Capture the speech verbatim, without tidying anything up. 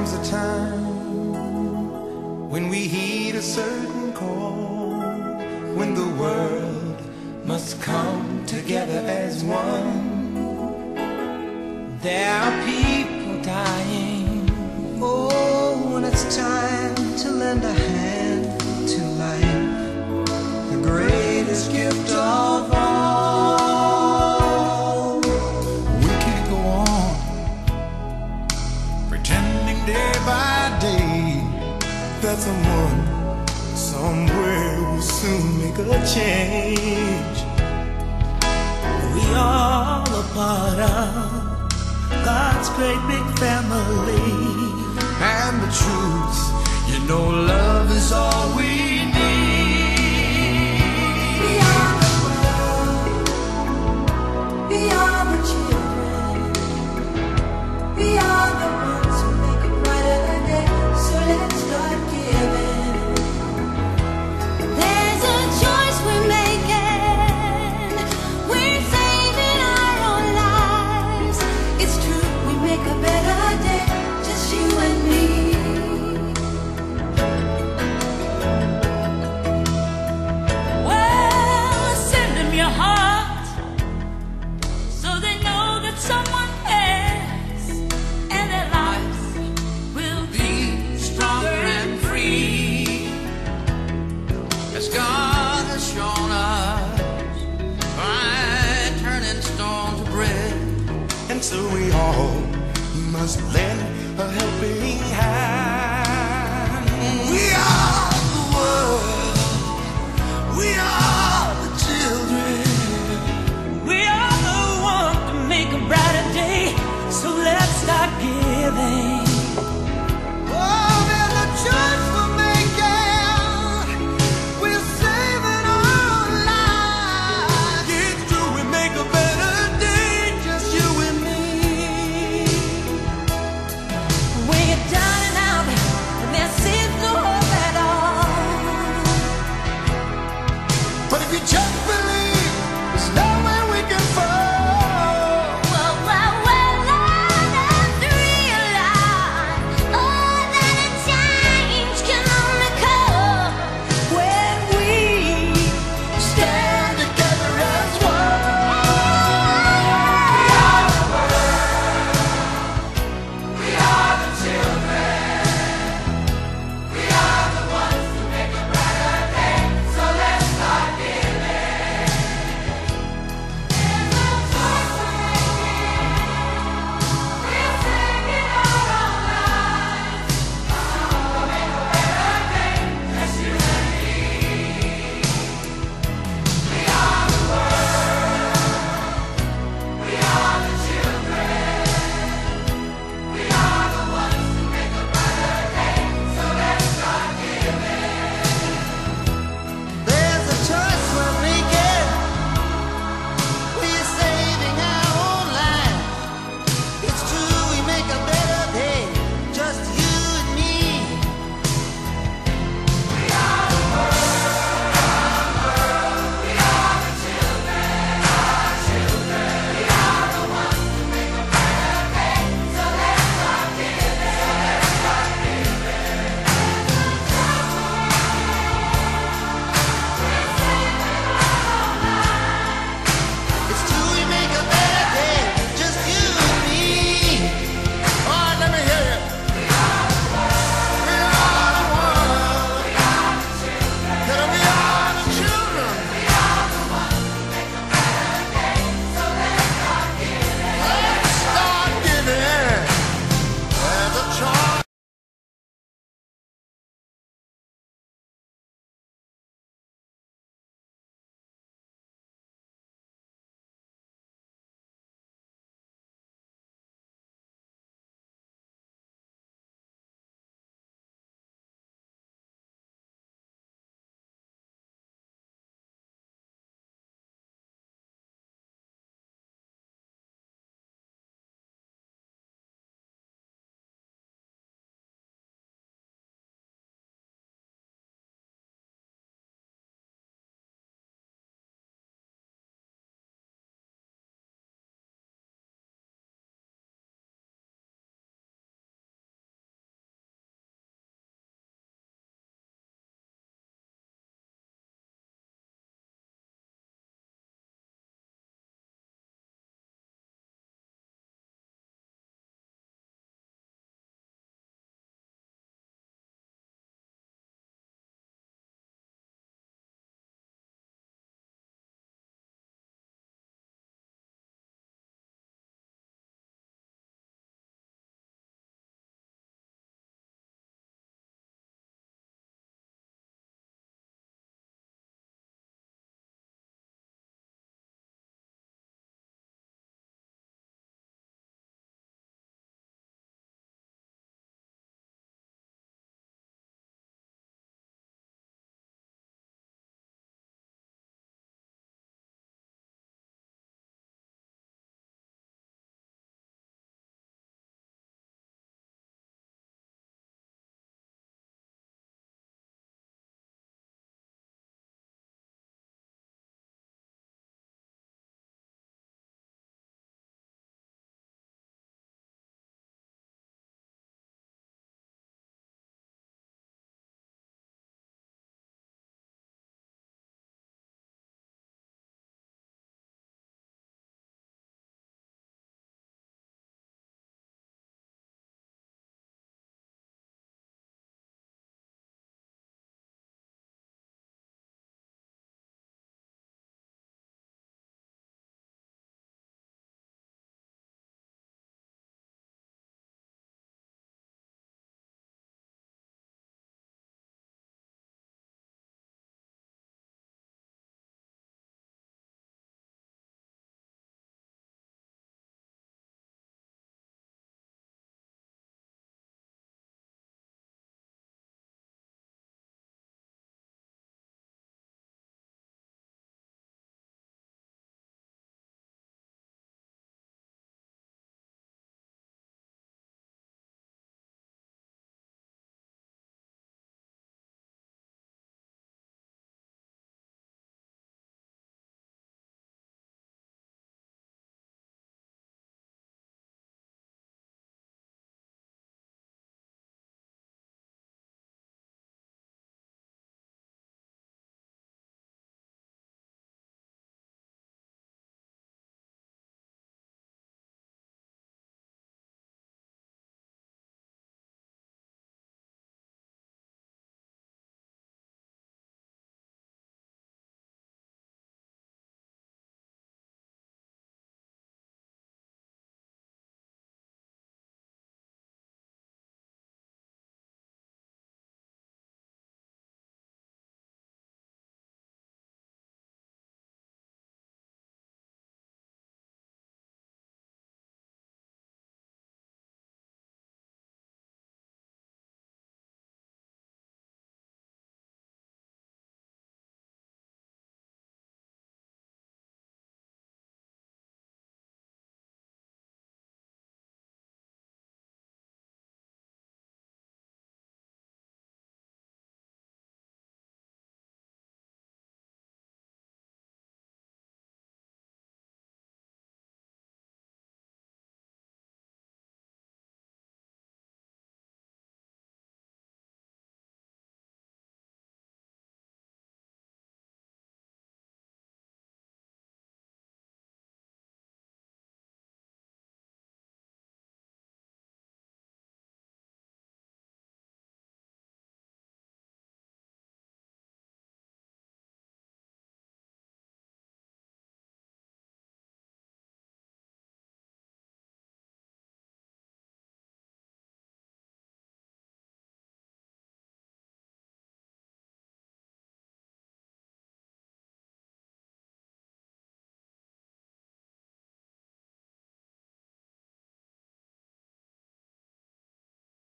comes a time when we heed a certain call, when the world must come together as one. There are people dying. Oh, when it's time to lend a hand to life, the greatest gift of all. We can't go on pretending day by day that someone somewhere will soon make a change. We all a part of God's great big family. And the truth, you know, love is all we need. We are the world, we are the children, we are the ones who make a brighter day, so let's start giving. There's a choice we're making, we're saving our own lives. It's true, we make a better day, just you and me. Well, send them your heart so they know that someone cares, and their lives will be stronger and free, as God has shown us by turning stone to bread. And so we all must lay